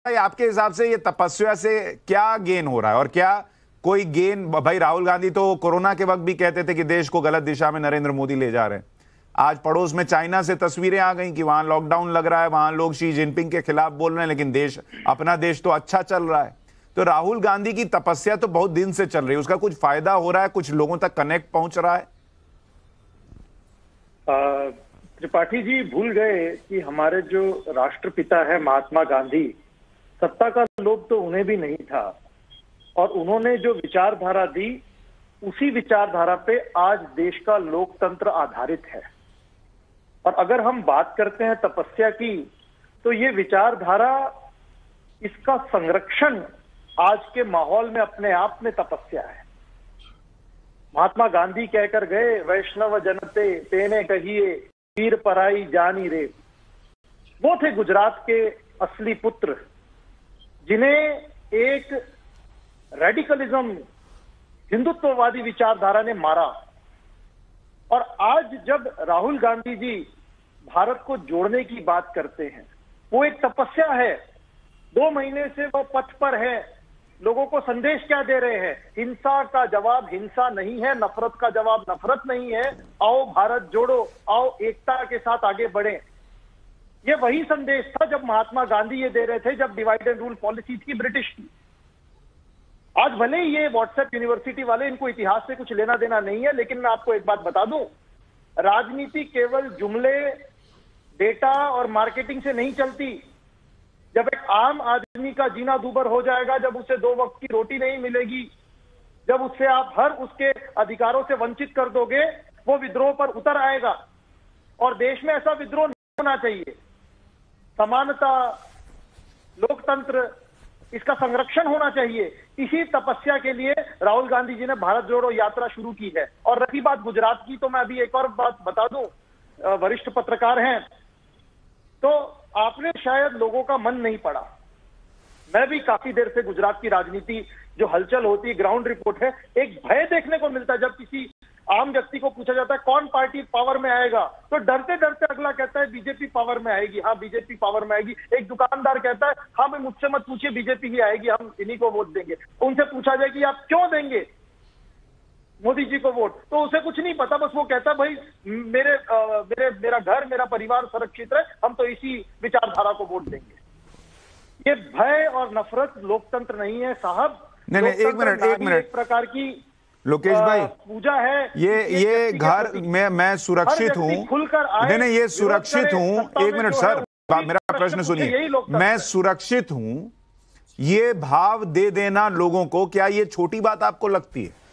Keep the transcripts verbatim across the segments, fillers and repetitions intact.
भाई, आपके हिसाब से ये तपस्या से क्या गेन हो रहा है और क्या कोई गेन? भाई राहुल गांधी तो कोरोना के वक्त भी कहते थे कि देश को गलत दिशा में नरेंद्र मोदी ले जा रहे हैं। आज पड़ोस में चाइना से तस्वीरें आ गई कि वहां लॉकडाउन लग रहा है, वहां लोग शी जिनपिंग के खिलाफ बोल रहे हैं, लेकिन देश अपना देश तो अच्छा चल रहा है। तो राहुल गांधी की तपस्या तो बहुत दिन से चल रही है, उसका कुछ फायदा हो रहा है? कुछ लोगों तक कनेक्ट पहुंच रहा है? त्रिपाठी जी भूल गए कि हमारे जो राष्ट्रपिता है महात्मा गांधी, सत्ता का लोभ तो उन्हें भी नहीं था और उन्होंने जो विचारधारा दी उसी विचारधारा पे आज देश का लोकतंत्र आधारित है। और अगर हम बात करते हैं तपस्या की, तो ये विचारधारा, इसका संरक्षण आज के माहौल में अपने आप में तपस्या है। महात्मा गांधी कहकर गए, वैष्णव जनते तेने कहिए पीर पराई जानी रे। वो थे गुजरात के असली पुत्र जिन्हें एक रेडिकलिज्म, हिंदुत्ववादी विचारधारा ने मारा। और आज जब राहुल गांधी जी भारत को जोड़ने की बात करते हैं, वो एक तपस्या है। दो महीने से वो पथ पर है। लोगों को संदेश क्या दे रहे हैं? हिंसा का जवाब हिंसा नहीं है, नफरत का जवाब नफरत नहीं है। आओ भारत जोड़ो, आओ एकता के साथ आगे बढ़ें। ये वही संदेश था जब महात्मा गांधी ये दे रहे थे, जब डिवाइड एंड रूल पॉलिसी थी ब्रिटिश की। आज भले ही ये व्हाट्सएप यूनिवर्सिटी वाले, इनको इतिहास से कुछ लेना देना नहीं है, लेकिन मैं आपको एक बात बता दूं, राजनीति केवल जुमले, डेटा और मार्केटिंग से नहीं चलती। जब एक आम आदमी का जीना दूभर हो जाएगा, जब उसे दो वक्त की रोटी नहीं मिलेगी, जब उससे आप हर उसके अधिकारों से वंचित कर दोगे, वो विद्रोह पर उतर आएगा। और देश में ऐसा विद्रोह नहीं होना चाहिए। समानता, लोकतंत्र, इसका संरक्षण होना चाहिए। इसी तपस्या के लिए राहुल गांधी जी ने भारत जोड़ो यात्रा शुरू की है। और रही बात गुजरात की, तो मैं अभी एक और बात बता दूं, वरिष्ठ पत्रकार हैं, तो आपने शायद लोगों का मन नहीं पड़ा। मैं भी काफी देर से गुजरात की राजनीति जो हलचल होती है, ग्राउंड रिपोर्ट है, एक भय देखने को मिलता है। जब किसी आम व्यक्ति को पूछा जाता है कौन पार्टी पावर में आएगा, तो डरते डरते अगला कहता है बीजेपी पावर में आएगी। हाँ, बीजेपी पावर में आएगी। एक दुकानदार कहता है हाँ भाई मुझसे मत पूछिए, बीजेपी ही आएगी, हम इन्हीं को वोट देंगे। उनसे पूछा जाए कि आप क्यों देंगे मोदी जी को वोट, तो उसे कुछ नहीं पता, बस वो कहता भाई मेरे आ, मेरे मेरा घर, मेरा परिवार सुरक्षित है, हम तो इसी विचारधारा को वोट देंगे। ये भय और नफरत लोकतंत्र नहीं है साहब। नहीं नहीं, एक मिनट एक मिनट एक प्रकार की लोकेश भाई पूजा है। ये ये घर में मैं सुरक्षित हूँ, नहीं नहीं ये सुरक्षित हूँ। एक मिनट सर, मेरा प्रश्न सुनिए। मैं सुरक्षित हूँ, ये भाव दे देना लोगों को, क्या ये छोटी बात आपको लगती है?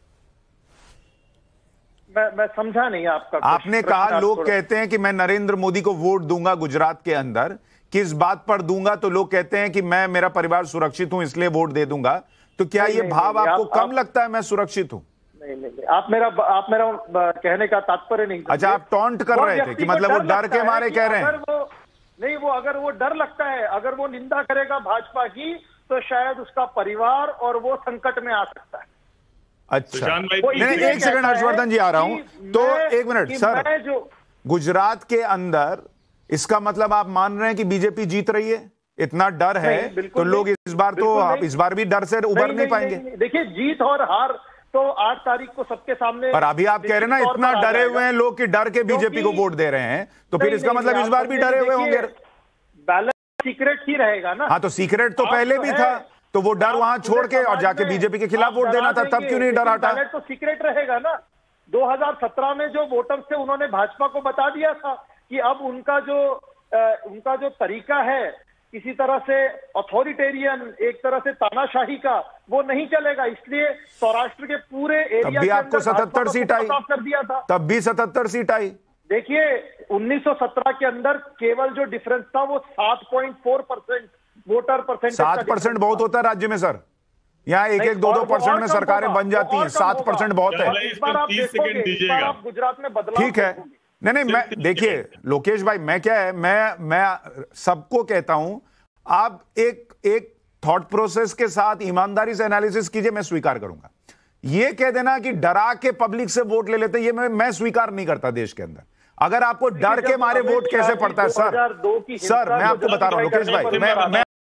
मैं मैं समझा नहीं आपका। आपने कहा लोग कहते हैं कि मैं नरेंद्र मोदी को वोट दूंगा गुजरात के अंदर, किस बात पर दूंगा? तो लोग कहते हैं कि मैं, मेरा परिवार सुरक्षित हूं इसलिए वोट दे दूंगा। तो क्या ये भाव आपको कम लगता है? मैं सुरक्षित हूं। नहीं नहीं, आप मेरा आप मेरा कहने का तात्पर्य नहीं। अच्छा, आप टॉन्ट कर रहे थे कि मतलब वो डर के मारे कह रहे हैं? वो नहीं, वो अगर वो डर लगता है, अगर वो निंदा करेगा भाजपा की, तो शायद उसका परिवार और वो संकट में आ सकता है। अच्छा, नहीं एक सेकंड हर्षवर्धन जी, आ रहा हूं। तो एक मिनट सर, जो गुजरात के अंदर, इसका मतलब आप मान रहे हैं कि बीजेपी जीत रही है? इतना डर है तो लोग इस बार तो आप इस बार भी डर से उभर नहीं पाएंगे। देखिए, जीत और हार तो आठ तारीख को सबके सामने। पर अभी आप कह रहे हैं ना इतना डरे हुए हैं लोग कि डर के बीजेपी को वोट दे रहे हैं, तो फिर इसका मतलब इस बार भी डरे हुए होंगे। बैलेंस सीक्रेट ही रहेगा ना। हाँ, तो सीक्रेट तो पहले भी था, तो वो डर वहां छोड़ के और जाके बीजेपी के खिलाफ वोट देना था, तब क्यों नहीं डर हटा? बैलेट तो सीक्रेट रहेगा ना। दो हज़ार सत्रह में जो वोटर्स थे उन्होंने भाजपा को बता दिया था कि अब उनका जो आ, उनका जो तरीका है किसी तरह से अथॉरिटेरियन, एक तरह से तानाशाही का, वो नहीं चलेगा। इसलिए सौराष्ट्र के पूरे एरिया भी आपको सतहत्तर सीट आई कर दिया था। तब भी सतहत्तर सीट आई। देखिए, उन्नीस सौ सत्रह के अंदर केवल जो डिफरेंस था वो सात पॉइंट चार परसेंट वोटर परसेंट। सात परसेंट बहुत होता है राज्य में सर। यहाँ एक एक दो दो परसेंट में सरकारें बन जाती हैं, सात परसेंट बहुत है। इस बार आप देखोगे, इस बार आप गुजरात में बदलाव। ठीक है, नहीं नहीं, मैं देखिए लोकेश भाई, मैं क्या है, मैं मैं सबको कहता हूं, आप एक एक थॉट प्रोसेस के साथ ईमानदारी से एनालिसिस कीजिए, मैं स्वीकार करूंगा। ये कह देना कि डरा के पब्लिक से वोट ले लेते, ये मैं मैं स्वीकार नहीं करता देश के अंदर। अगर आपको डर के मारे वोट कैसे पड़ता है सर? सर मैं आपको बता रहा हूं लोकेश भाई, मैं, मैं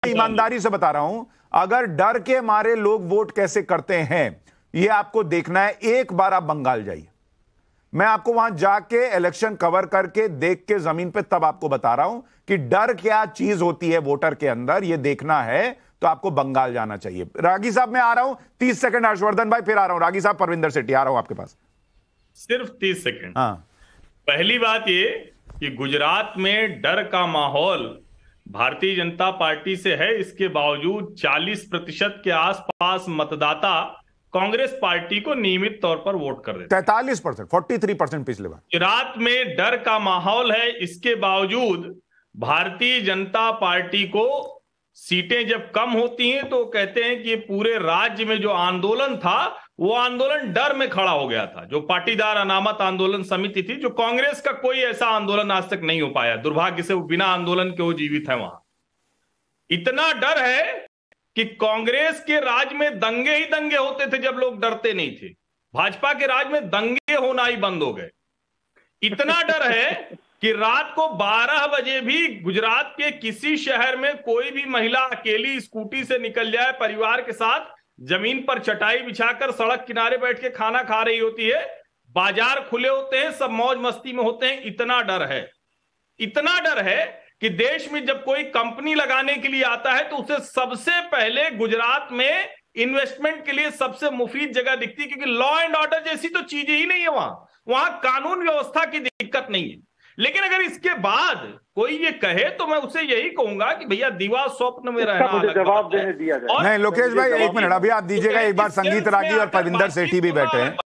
ईमानदारी से बता रहा हूं, अगर डर के मारे लोग वोट कैसे करते हैं ये आपको देखना है। एक बार आप बंगाल जाइए, मैं आपको वहां जाके इलेक्शन कवर करके देख के जमीन पे तब आपको बता रहा हूं कि डर क्या चीज होती है वोटर के अंदर, ये देखना है तो आपको बंगाल जाना चाहिए। रागी साहब मैं आ रहा हूं, तीस सेकंड हर्षवर्धन भाई, फिर आ रहा हूं रागी साहब, परविंदर सेठी आ रहा हूं आपके पास। सिर्फ तीस सेकंड। हाँ, पहली बात ये कि गुजरात में डर का माहौल भारतीय जनता पार्टी से है, इसके बावजूद चालीस प्रतिशत के आसपास मतदाता कांग्रेस पार्टी को नियमित तौर पर वोट कर देते हैं। तैतालीस परसेंट फोर्टी थ्री परसेंट पिछले बार। गुजरात में डर का माहौल है, इसके बावजूद भारतीय जनता पार्टी को सीटें जब कम होती हैं तो कहते हैं कि ये पूरे राज्य में जो आंदोलन था वो आंदोलन डर में खड़ा हो गया था। जो पाटीदार अनामत आंदोलन समिति थी, जो कांग्रेस का कोई ऐसा आंदोलन आज तक नहीं हो पाया, दुर्भाग्य से वो बिना आंदोलन के वो जीवित है वहां। इतना डर है कि कांग्रेस के राज में दंगे ही दंगे होते थे जब लोग डरते नहीं थे। भाजपा के राज में दंगे होना ही बंद हो गए। इतना डर है कि रात को बारह बजे भी गुजरात के किसी शहर में कोई भी महिला अकेली स्कूटी से निकल जाए, परिवार के साथ जमीन पर चटाई बिछाकर सड़क किनारे बैठ के खाना खा रही होती है, बाजार खुले होते हैं, सब मौज मस्ती में होते हैं। इतना डर है, इतना डर है कि देश में जब कोई कंपनी लगाने के लिए आता है तो उसे सबसे पहले गुजरात में इन्वेस्टमेंट के लिए सबसे मुफीद जगह दिखती है, क्योंकि लॉ एंड ऑर्डर जैसी तो चीजें ही नहीं है वहां। वहां कानून व्यवस्था की दिक्कत नहीं है। लेकिन अगर इसके बाद कोई ये कहे तो मैं उसे यही कहूंगा कि भैया दीवा स्वप्न में रहना मुझे जवाब देने दिया जाए। नहीं लोकेश भाई एक मिनट, अभी आप दीजिएगा, एक बार संगीत रागी और परविंदर सेठी भी बैठे हैं।